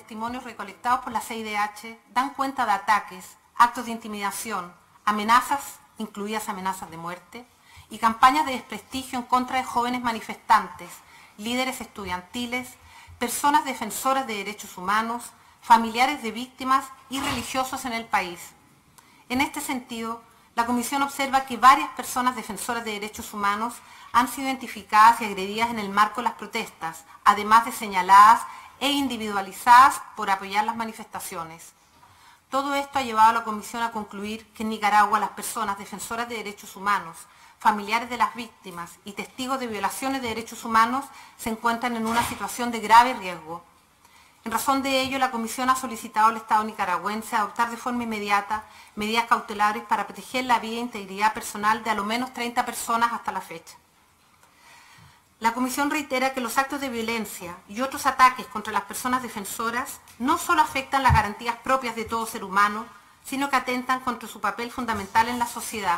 testimonios recolectados por la CIDH dan cuenta de ataques, actos de intimidación, amenazas, incluidas amenazas de muerte, y campañas de desprestigio en contra de jóvenes manifestantes, líderes estudiantiles, personas defensoras de derechos humanos, familiares de víctimas y religiosos en el país. En este sentido, la Comisión observa que varias personas defensoras de derechos humanos han sido identificadas y agredidas en el marco de las protestas, además de señaladas e individualizadas por apoyar las manifestaciones. Todo esto ha llevado a la Comisión a concluir que en Nicaragua las personas defensoras de derechos humanos, familiares de las víctimas y testigos de violaciones de derechos humanos se encuentran en una situación de grave riesgo. En razón de ello, la Comisión ha solicitado al Estado nicaragüense adoptar de forma inmediata medidas cautelares para proteger la vida e integridad personal de a lo menos 30 personas hasta la fecha. La Comisión reitera que los actos de violencia y otros ataques contra las personas defensoras no solo afectan las garantías propias de todo ser humano, sino que atentan contra su papel fundamental en la sociedad.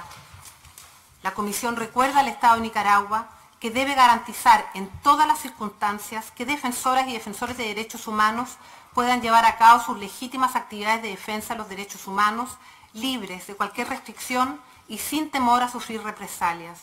La Comisión recuerda al Estado de Nicaragua que debe garantizar en todas las circunstancias que defensoras y defensores de derechos humanos puedan llevar a cabo sus legítimas actividades de defensa de los derechos humanos, libres de cualquier restricción y sin temor a sufrir represalias.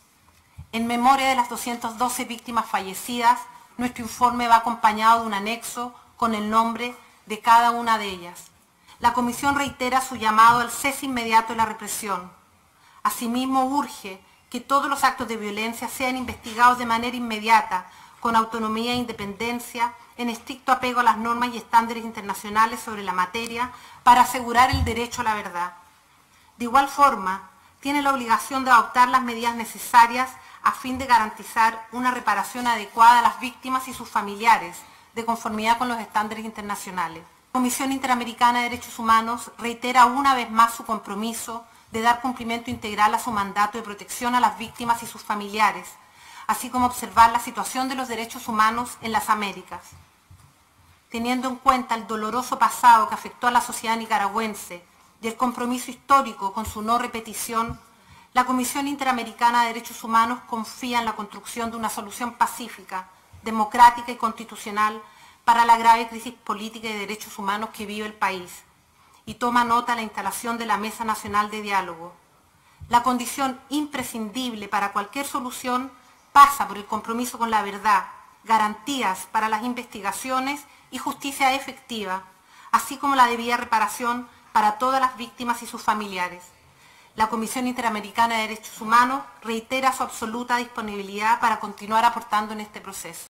En memoria de las 212 víctimas fallecidas, nuestro informe va acompañado de un anexo con el nombre de cada una de ellas. La Comisión reitera su llamado al cese inmediato de la represión. Asimismo, urge que todos los actos de violencia sean investigados de manera inmediata, con autonomía e independencia, en estricto apego a las normas y estándares internacionales sobre la materia, para asegurar el derecho a la verdad. De igual forma, tiene la obligación de adoptar las medidas necesarias a fin de garantizar una reparación adecuada a las víctimas y sus familiares, de conformidad con los estándares internacionales. La Comisión Interamericana de Derechos Humanos reitera una vez más su compromiso de dar cumplimiento integral a su mandato de protección a las víctimas y sus familiares, así como observar la situación de los derechos humanos en las Américas. Teniendo en cuenta el doloroso pasado que afectó a la sociedad nicaragüense y el compromiso histórico con su no repetición, la Comisión Interamericana de Derechos Humanos confía en la construcción de una solución pacífica, democrática y constitucional para la grave crisis política y de derechos humanos que vive el país, y toma nota de la instalación de la Mesa Nacional de Diálogo. La condición imprescindible para cualquier solución pasa por el compromiso con la verdad, garantías para las investigaciones y justicia efectiva, así como la debida reparación para todas las víctimas y sus familiares. La Comisión Interamericana de Derechos Humanos reitera su absoluta disponibilidad para continuar aportando en este proceso.